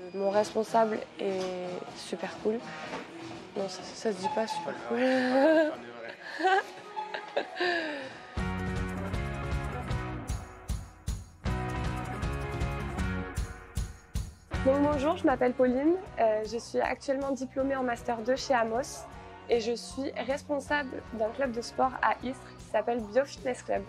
Mon responsable est super cool. Non, ça se dit pas super cool. Donc, bonjour, je m'appelle Pauline. Je suis actuellement diplômée en Master 2 chez Amos et je suis responsable d'un club de sport à Istres qui s'appelle Bio Fitness Club.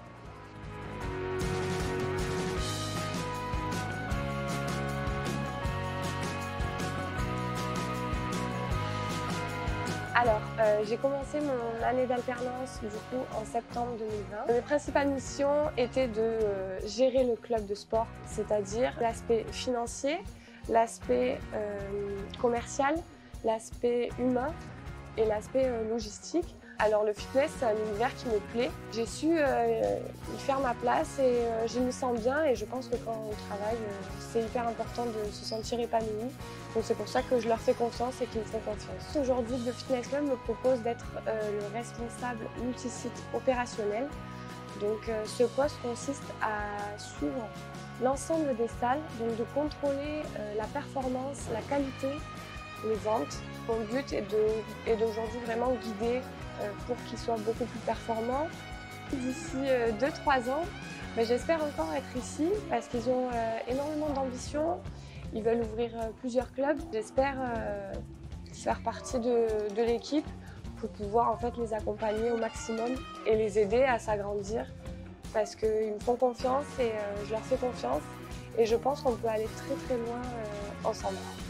Alors, j'ai commencé mon année d'alternance du coup en septembre 2020. Mes principales missions étaient de gérer le club de sport, c'est-à-dire l'aspect financier, l'aspect commercial, l'aspect humain et l'aspect logistique. Alors le fitness, c'est un univers qui me plaît. J'ai su y faire ma place et je me sens bien et je pense que quand on travaille, c'est hyper important de se sentir épanoui. Donc c'est pour ça que je leur fais confiance et qu'ils me font confiance. Aujourd'hui, le Fitness Club me propose d'être le responsable multisite opérationnel. Donc ce poste consiste à suivre l'ensemble des salles, donc de contrôler la performance, la qualité, les ventes. Mon but est d'aujourd'hui vraiment guider pour qu'ils soient beaucoup plus performants. D'ici 2-3 ans, j'espère encore être ici parce qu'ils ont énormément d'ambition. Ils veulent ouvrir plusieurs clubs. J'espère faire partie de l'équipe pour pouvoir en fait les accompagner au maximum et les aider à s'agrandir parce qu'ils me font confiance et je leur fais confiance et je pense qu'on peut aller très très loin ensemble.